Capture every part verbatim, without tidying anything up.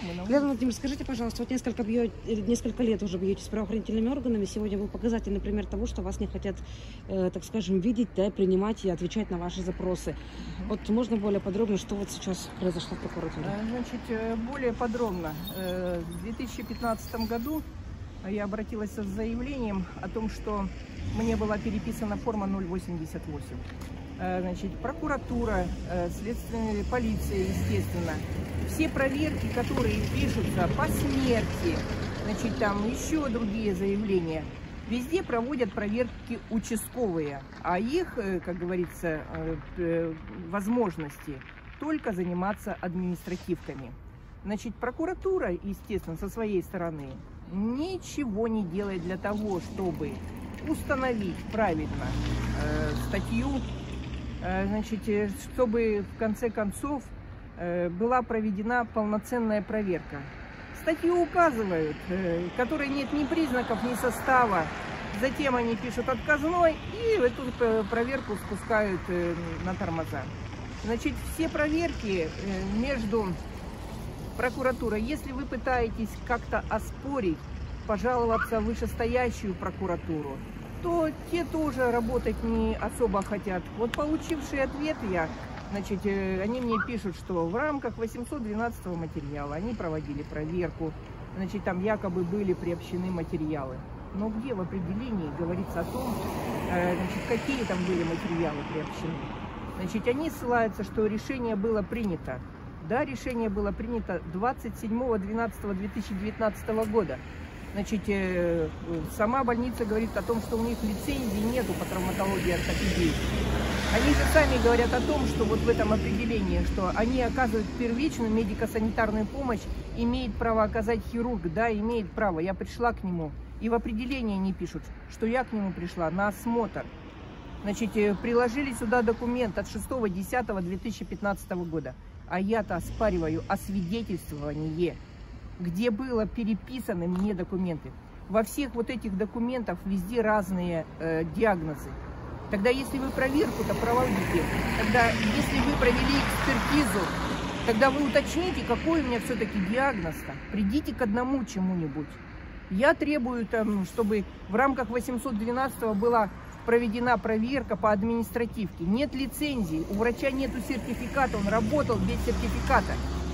мы на улице. Лена Владимировна, скажите, пожалуйста, вот несколько, бьет, несколько лет уже бьете с правоохранительными органами. Сегодня был показатель, например, того, что вас не хотят, э, так скажем, видеть, да, принимать и отвечать на ваши запросы. Угу. Вот можно более подробно, что вот сейчас произошло в прокуратуре? Значит, более подробно. В две тысячи пятнадцатом году я обратилась с заявлением о том, что мне была переписана форма ноль восемьдесят восемь. Значит, прокуратура, следственная полиция, естественно, все проверки, которые пишутся по смерти, значит, там еще другие заявления, везде проводят проверки участковые, а их, как говорится, возможности только заниматься административками. Значит, прокуратура, естественно, со своей стороны ничего не делает для того, чтобы установить правильно э, статью, э, значит, чтобы в конце концов э, была проведена полноценная проверка. Статью указывают, э, которой нет ни признаков, ни состава. Затем они пишут отказной и эту проверку спускают э, на тормоза. Значит, все проверки э, между прокуратурой, если вы пытаетесь как-то оспорить, пожаловаться в вышестоящую прокуратуру, то те тоже работать не особо хотят. Вот получивший ответ я, значит, они мне пишут, что в рамках восемьсот двенадцатого материала они проводили проверку, значит, там якобы были приобщены материалы. Но где в определении говорится о том, значит, какие там были материалы приобщены? Значит, они ссылаются, что решение было принято. Да, решение было принято двадцать седьмого двенадцатого две тысячи девятнадцатого года. Значит, э, сама больница говорит о том, что у них лицензии нету по травматологии и ортопедии. Они же сами говорят о том, что вот в этом определении, что они оказывают первичную медико-санитарную помощь, имеет право оказать хирург, да, имеет право. Я пришла к нему, и в определении они пишут, что я к нему пришла на осмотр. Значит, приложили сюда документ от шестого десятого две тысячи пятнадцатого года. А я-то оспариваю освидетельствование, где было переписаны мне документы. Во всех вот этих документах везде разные э, диагнозы. Тогда если вы проверку-то проводите, тогда если вы провели экспертизу, тогда вы уточните, какой у меня все-таки диагноз-то. Придите к одному чему-нибудь. Я требую, там, чтобы в рамках восемьсот двенадцатого была проведена проверка по административке. Нет лицензии, у врача нету сертификата, он работал без сертификата.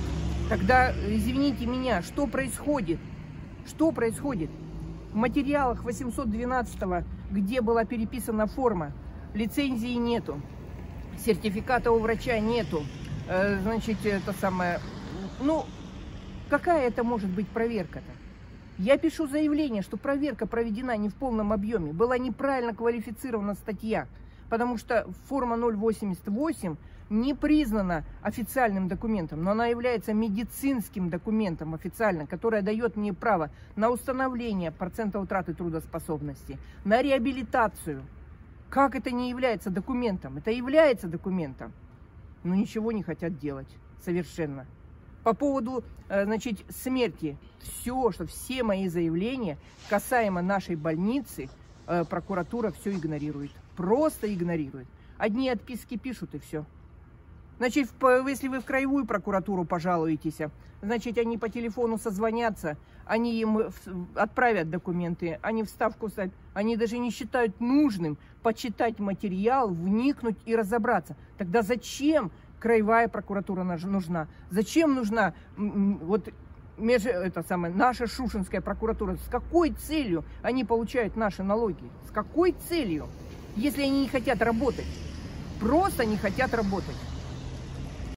Тогда, извините меня, что происходит? Что происходит? В материалах восемьсот двенадцатого, где была переписана форма, лицензии нету, сертификата у врача нету. Э, значит, это самое... Ну, какая это может быть проверка-то? Я пишу заявление, что проверка проведена не в полном объеме, была неправильно квалифицирована статья, потому что форма ноль восемьдесят восемь не признана официальным документом, но она является медицинским документом официально, которое дает мне право на установление процента утраты трудоспособности, на реабилитацию. Как это не является документом? Это является документом, но ничего не хотят делать совершенно. По поводу, значит, смерти, все, что все мои заявления касаемо нашей больницы, прокуратура все игнорирует. Просто игнорирует. Одни отписки пишут и все. Значит, если вы в краевую прокуратуру пожалуетесь, значит, они по телефону созвонятся, они им отправят документы, они вставку ставят. Они даже не считают нужным почитать материал, вникнуть и разобраться. Тогда зачем краевая прокуратура нужна? Зачем нужна вот меж, это самое, наша Шушинская прокуратура? С какой целью они получают наши налоги? С какой целью? Если они не хотят работать, просто не хотят работать.